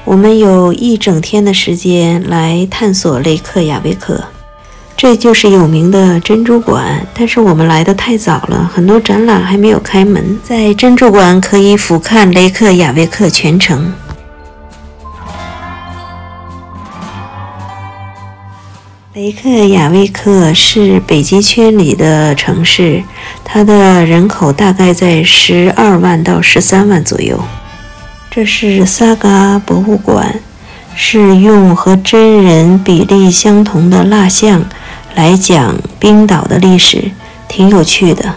我们有一整天的时间来探索雷克雅未克。这就是有名的珍珠馆，但是我们来得太早了，很多展览还没有开门。在珍珠馆可以俯瞰雷克雅未克全城。雷克雅未克是北极圈里的城市，它的人口大概在12万到13万左右。这是萨嘎博物馆，是用和真人比例相同的蜡像来讲冰岛的历史，挺有趣的。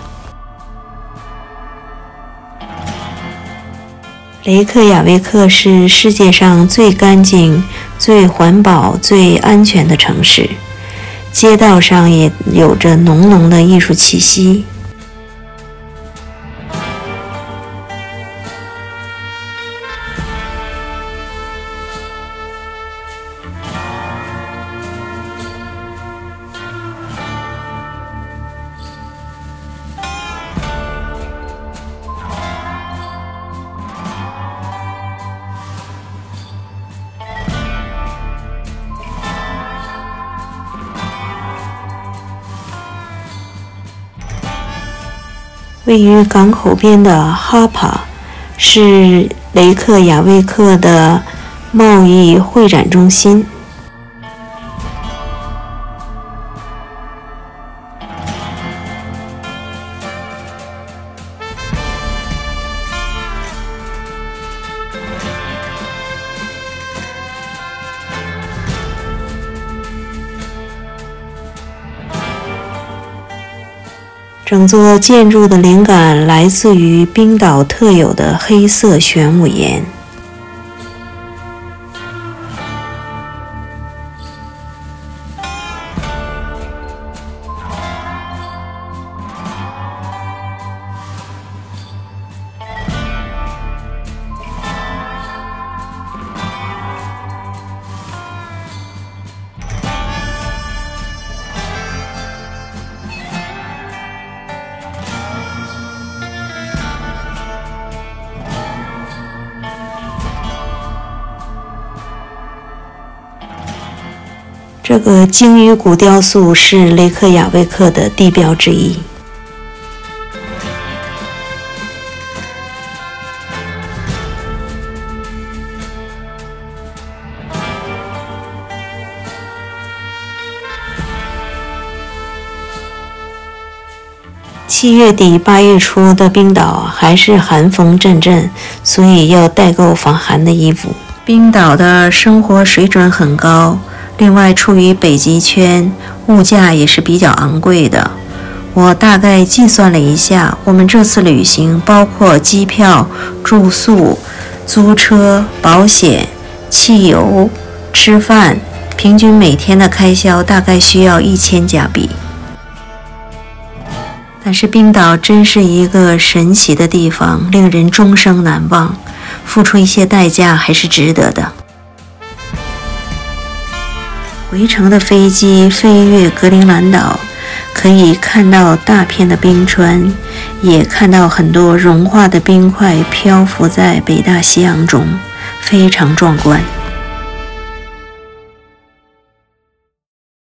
雷克雅未克是世界上最干净、最环保、最安全的城市，街道上也有着浓浓的艺术气息。位于港口边的哈帕是雷克雅未克的贸易会展中心。整座建筑的灵感来自于冰岛特有的黑色玄武岩。这个鲸鱼骨雕塑是雷克雅未克的地标之一。7月底8月初的冰岛还是寒风阵阵，所以要带够防寒的衣服。冰岛的生活水准很高，另外处于北极圈，物价也是比较昂贵的。我大概计算了一下，我们这次旅行包括机票、住宿、租车、保险、汽油、吃饭，平均每天的开销大概需要1000加币。但是冰岛真是一个神奇的地方，令人终生难忘，付出一些代价还是值得的。回程的飞机飞越格陵兰岛，可以看到大片的冰川，也看到很多融化的冰块漂浮在北大西洋中，非常壮观。